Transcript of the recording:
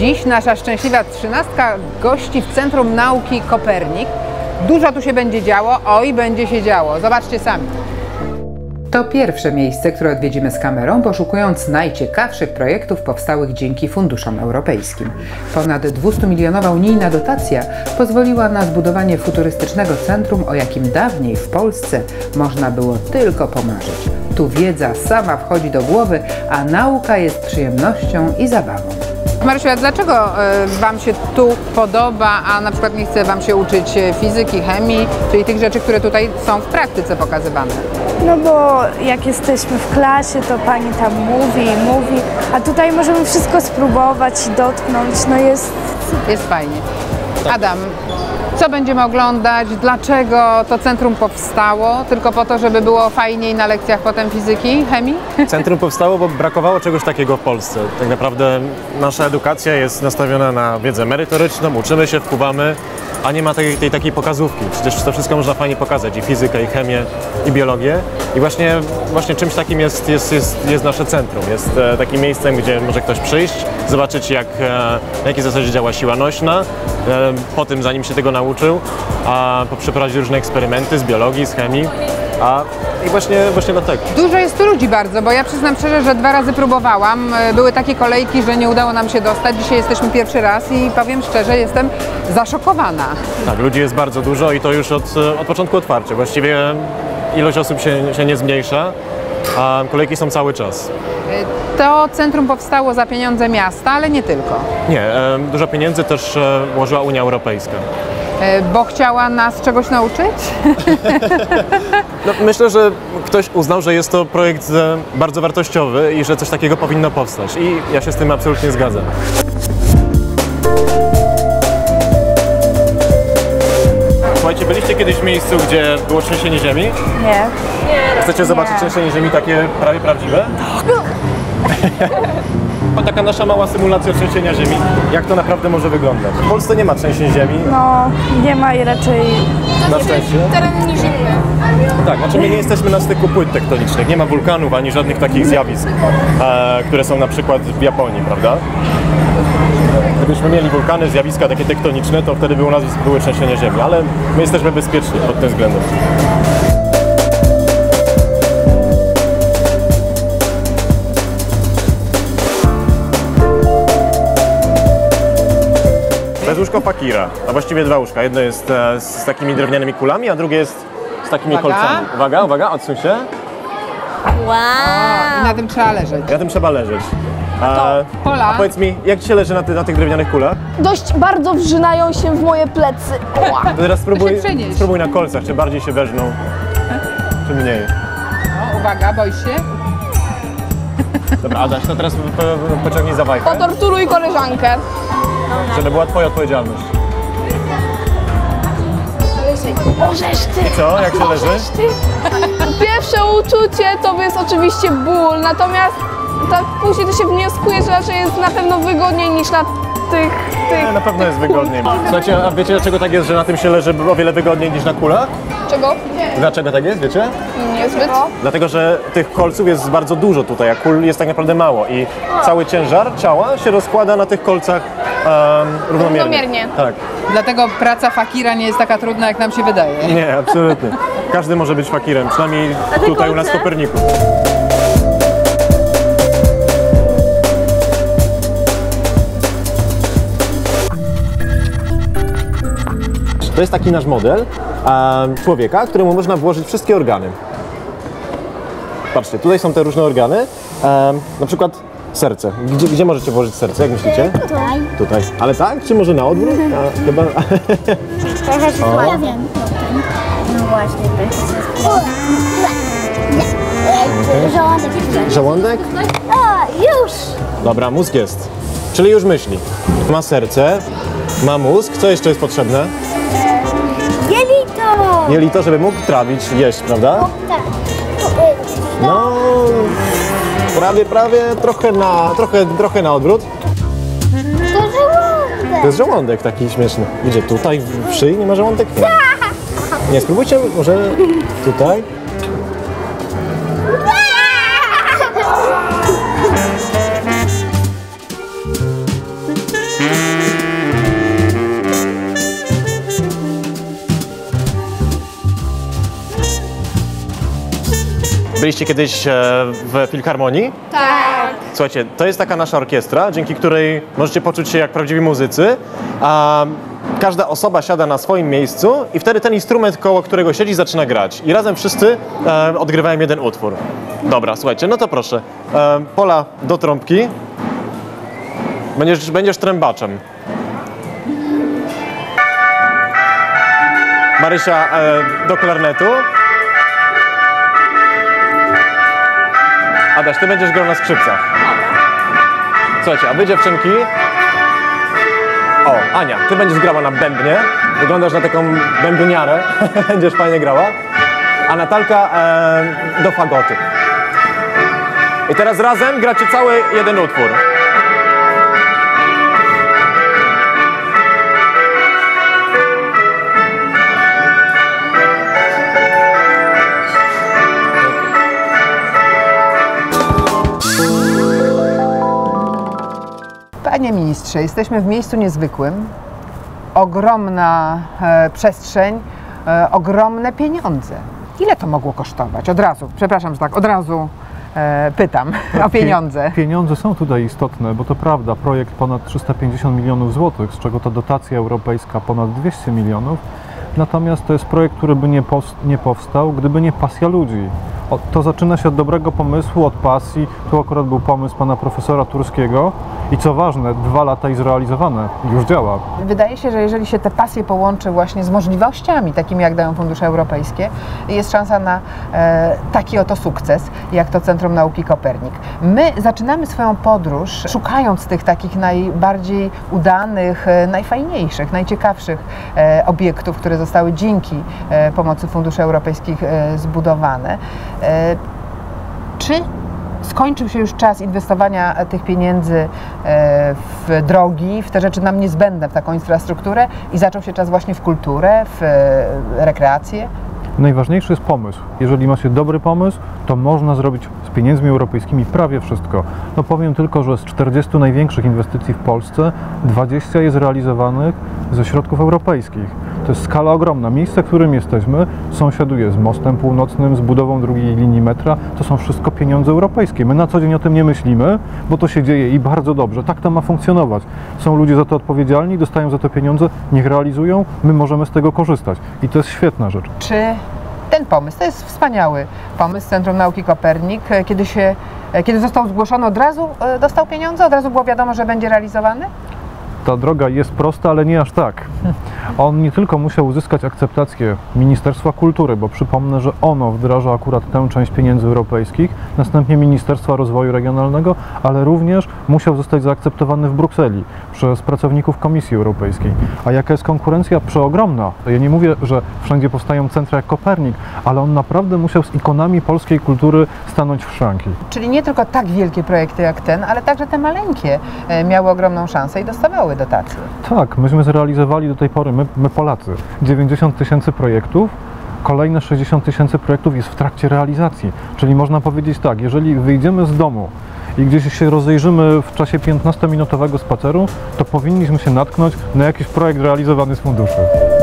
Dziś nasza szczęśliwa trzynastka gości w Centrum Nauki Kopernik. Dużo tu się będzie działo, oj, będzie się działo. Zobaczcie sami. To pierwsze miejsce, które odwiedzimy z kamerą, poszukując najciekawszych projektów powstałych dzięki funduszom europejskim. Ponad 200-milionowa unijna dotacja pozwoliła na zbudowanie futurystycznego centrum, o jakim dawniej w Polsce można było tylko pomarzyć. Tu wiedza sama wchodzi do głowy, a nauka jest przyjemnością i zabawą. Marysiu, a dlaczego Wam się tu podoba, a na przykład nie chce Wam się uczyć fizyki, chemii, czyli tych rzeczy, które tutaj są w praktyce pokazywane? No bo jak jesteśmy w klasie, to pani tam mówi, a tutaj możemy wszystko spróbować i dotknąć, no jest... Jest fajnie. Adam, co będziemy oglądać? Dlaczego to centrum powstało? Tylko po to, żeby było fajniej na lekcjach potem fizyki, chemii? Centrum powstało, bo brakowało czegoś takiego w Polsce. Tak naprawdę nasza edukacja jest nastawiona na wiedzę merytoryczną, uczymy się, wpływamy, a nie ma tej takiej pokazówki. Przecież to wszystko można fajnie pokazać, i fizykę, i chemię, i biologię. I właśnie czymś takim jest nasze centrum. Jest takim miejscem, gdzie może ktoś przyjść, zobaczyć na jakiej zasadzie działa siła nośna, po tym, zanim się tego nauczył, a poprzeprowadzić różne eksperymenty z biologii, z chemii. I właśnie dlatego. Dużo jest tu ludzi bardzo, bo ja przyznam szczerze, że 2 razy próbowałam. Były takie kolejki, że nie udało nam się dostać. Dzisiaj jesteśmy pierwszy raz i powiem szczerze, jestem zaszokowana. Tak, ludzi jest bardzo dużo i to już od początku otwarcia. Właściwie ilość osób się nie zmniejsza, a kolejki są cały czas. To centrum powstało za pieniądze miasta, ale nie tylko. Nie, dużo pieniędzy też włożyła Unia Europejska. Bo chciała nas czegoś nauczyć? No, myślę, że ktoś uznał, że jest to projekt bardzo wartościowy i że coś takiego powinno powstać. I ja się z tym absolutnie zgadzam. Słuchajcie, byliście kiedyś w miejscu, gdzie było trzęsienie ziemi? Nie. Chcecie zobaczyć trzęsienie ziemi takie prawie prawdziwe? Taka nasza mała symulacja trzęsienia ziemi, jak to naprawdę może wyglądać. W Polsce nie ma trzęsień ziemi. No, nie ma i raczej... Na szczęście. Teren nizinny. Tak, znaczy my nie jesteśmy na styku płyt tektonicznych, nie ma wulkanów ani żadnych takich zjawisk, które są na przykład w Japonii, prawda? Gdybyśmy mieli wulkany, zjawiska takie tektoniczne, to wtedy by u nas były trzęsienia ziemi, ale my jesteśmy bezpieczni pod tym względem. To jest łóżko fakira, a właściwie 2 łóżka. Jedno jest z takimi drewnianymi kulami, a drugie jest z takimi kolcami. Uwaga, odsuń się. Wow. I na tym trzeba leżeć. Na tym trzeba leżeć. Pola. A powiedz mi, jak ci się leży na tych drewnianych kulach? Dość bardzo wrzynają się w moje plecy. To teraz przenieś. spróbuj na kolcach, czy bardziej się weżną, czy mniej. No, uwaga, boisz się? Dobra, Adaś, to teraz pociągnij za wajchę, Potorturuj koleżankę. żeby była twoja odpowiedzialność. Możesz ty. I co, jak się leży? Pierwsze uczucie to jest oczywiście ból, natomiast tak później to się wnioskuje, że raczej jest na pewno wygodniej niż na tych... Na pewno jest wygodniej. Słuchajcie, a wiecie dlaczego tak jest, że na tym się leży o wiele wygodniej niż na kulach? Czego? Dlaczego tak jest, wiecie? Niezbyt. Dlatego, że tych kolców jest bardzo dużo tutaj, a kul jest tak naprawdę mało i cały ciężar ciała się rozkłada na tych kolcach równomiernie. Równomiernie. Tak. Dlatego praca fakira nie jest taka trudna, jak nam się wydaje. Nie, absolutnie. Każdy może być fakirem, przynajmniej tutaj u nas w Koperniku. To jest taki nasz model człowieka, któremu można włożyć wszystkie organy. Patrzcie, tutaj są te różne organy, na przykład serce. Gdzie możecie włożyć serce, jak myślicie? Tutaj. Tutaj. Ale tak? Czy może na odwrót? Chyba... Ja wiem. No właśnie, to jest... Żołądek. Żołądek? O, już! Dobra, mózg jest. Czyli już myśli. Ma serce, ma mózg. Co jeszcze jest potrzebne? Jelito! Jelito, żeby mógł trawić, jeść, prawda? Tak. No... Prawie, trochę na odwrót. To żołądek! To jest żołądek taki śmieszny. Gdzie? Tutaj w szyi nie ma żołądek? Nie. Nie, spróbujcie może tutaj. Byliście kiedyś w Filharmonii? Tak. Słuchajcie, to jest taka nasza orkiestra, dzięki której możecie poczuć się jak prawdziwi muzycy. Każda osoba siada na swoim miejscu i wtedy ten instrument, koło którego siedzi, zaczyna grać. I razem wszyscy odgrywają jeden utwór. Dobra, słuchajcie, no to proszę. Pola do trąbki. Będziesz trębaczem. Marysia do klarnetu. Adaś, ty będziesz grał na skrzypcach. Słuchajcie, a wy dziewczynki... O, Ania, ty będziesz grała na bębnie. Wyglądasz na taką bębniarę. Będziesz fajnie grała. A Natalka do fagotu. I teraz razem gracie cały jeden utwór. Panie ministrze, jesteśmy w miejscu niezwykłym. Ogromna przestrzeń, ogromne pieniądze. Ile to mogło kosztować? Od razu, przepraszam, że tak, od razu pytam o pieniądze. Pieniądze są tutaj istotne, bo to prawda, projekt ponad 350 milionów złotych, z czego to dotacja europejska ponad 200 milionów. Natomiast to jest projekt, który by nie powstał, gdyby nie pasja ludzi. To zaczyna się od dobrego pomysłu, od pasji. Tu akurat był pomysł pana profesora Turskiego i co ważne, 2 lata i zrealizowane, już działa. Wydaje się, że jeżeli się te pasje połączy właśnie z możliwościami, takimi jak dają fundusze europejskie, jest szansa na taki oto sukces, jak to Centrum Nauki Kopernik. My zaczynamy swoją podróż szukając tych takich najbardziej udanych, najfajniejszych, najciekawszych obiektów, które zostały dzięki pomocy funduszy europejskich zbudowane. Czy skończył się już czas inwestowania tych pieniędzy w drogi, w te rzeczy nam niezbędne, w taką infrastrukturę i zaczął się czas właśnie w kulturę, w rekreację? Najważniejszy jest pomysł. Jeżeli ma się dobry pomysł, to można zrobić z pieniędzmi europejskimi prawie wszystko. No powiem tylko, że z 40 największych inwestycji w Polsce 20 jest realizowanych ze środków europejskich. To jest skala ogromna. Miejsce, w którym jesteśmy, sąsiaduje z mostem północnym, z budową drugiej linii metra. To są wszystko pieniądze europejskie. My na co dzień o tym nie myślimy, bo to się dzieje i bardzo dobrze. Tak to ma funkcjonować. Są ludzie za to odpowiedzialni, dostają za to pieniądze, niech realizują, my możemy z tego korzystać. I to jest świetna rzecz. Czy ten pomysł, to jest wspaniały pomysł Centrum Nauki Kopernik, kiedy został zgłoszony, od razu dostał pieniądze? Od razu było wiadomo, że będzie realizowany? Ta droga jest prosta, ale nie aż tak. On nie tylko musiał uzyskać akceptację Ministerstwa Kultury, bo przypomnę, że ono wdraża akurat tę część pieniędzy europejskich, następnie Ministerstwa Rozwoju Regionalnego, ale również musiał zostać zaakceptowany w Brukseli przez pracowników Komisji Europejskiej. A jaka jest konkurencja? Przeogromna. Ja nie mówię, że wszędzie powstają centra jak Kopernik, ale on naprawdę musiał z ikonami polskiej kultury stanąć w szranki. Czyli nie tylko tak wielkie projekty jak ten, ale także te maleńkie miały ogromną szansę i dostawały dotacje. Tak, myśmy zrealizowali do tej pory, my Polacy, 90 000 projektów, kolejne 60 000 projektów jest w trakcie realizacji. Czyli można powiedzieć tak, jeżeli wyjdziemy z domu i gdzieś się rozejrzymy w czasie 15-minutowego spaceru, to powinniśmy się natknąć na jakiś projekt realizowany z funduszy.